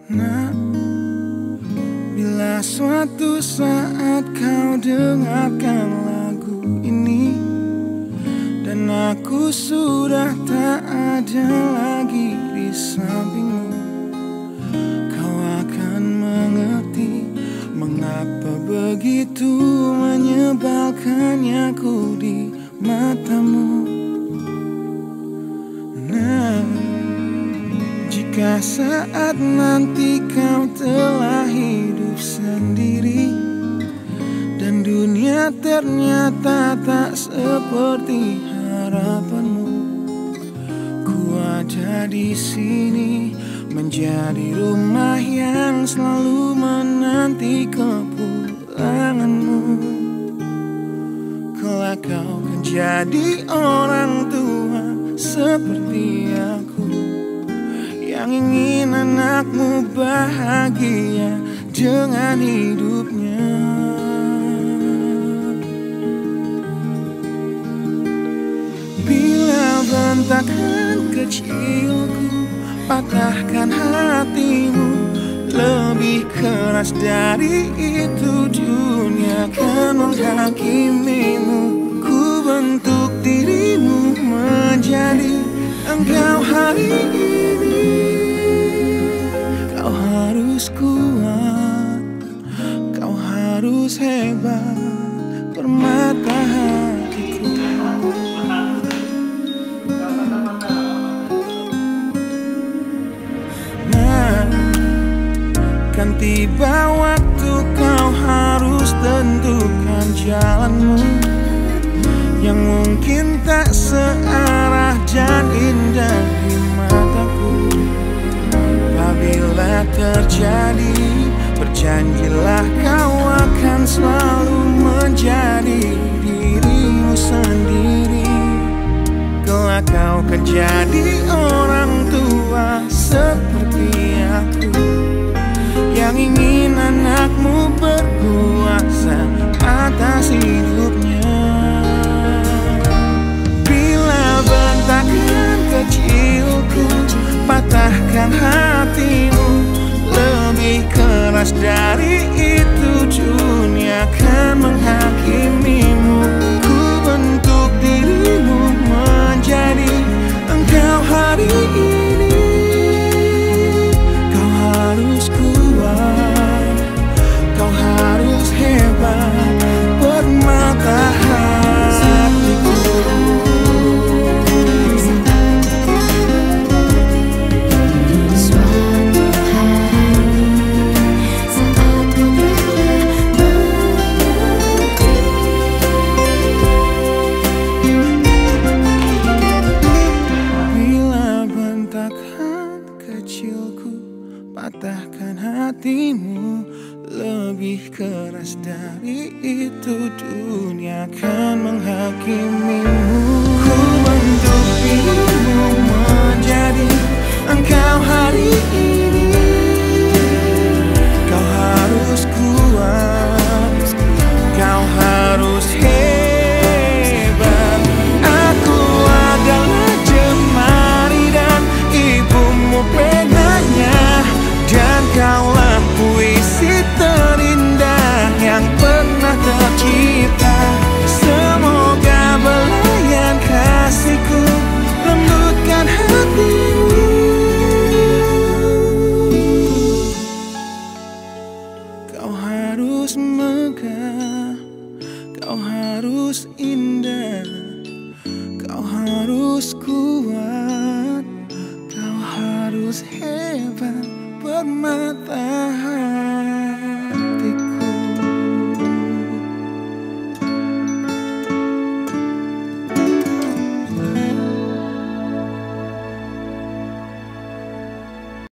Nah, bila suatu saat kau dengarkan lagu ini dan aku sudah tak ada lagi di sampingmu, kau akan mengerti mengapa begitu menyebalkannya aku di matamu. Nah, jika saat nanti kau telah hidup sendiri dan dunia ternyata tak seperti harapanmu, ku ada di sini menjadi rumah yang selalu menanti kepulanganmu. Kelak kau kan jadi orang tua seperti aku, yang ingin anakmu bahagia dengan hidupnya. Bila bentakan kecilku patahkan hatimu, lebih keras dari itu dunia kan menghakimimu. Ku bentuk dirimu menjadi engkau hari ini. Kau harus kuat, kau harus hebat, permata hatiku. Nah, kan tiba waktu kau harus tentukan jalanmu yang mungkin tak searah dan indah di mataku. Apabila terjadi, berjanjilah kau akan selalu menjadi dirimu sendiri. Kelak kau kan jadi orang tua seperti aku, yang ingin anakmu berkuasa atas hidupnya. Bentakan kecilku patahkan hatimu, lebih keras dari itu dunia kan menghakimimu. Ku bentuk dirimu menjadi engkau hari ini. Kau harus kuat, kau harus hebat, permata hatiku. Patahkan hatimu, lebih keras dari itu dunia kan menghakimimu. Ku bentuk dirimu menjadi engkau hari ini. Kau harus kuat, kau harus hebat. Aku adalah jemari dan ibumu penanya, dan kaulah puisi terindah yang pernah tercipta. Semoga belayan kasihku lembutkan hatimu. Kau harus megah, kau harus indah, kau harus kuat, kau harus hebat, permata hatiku.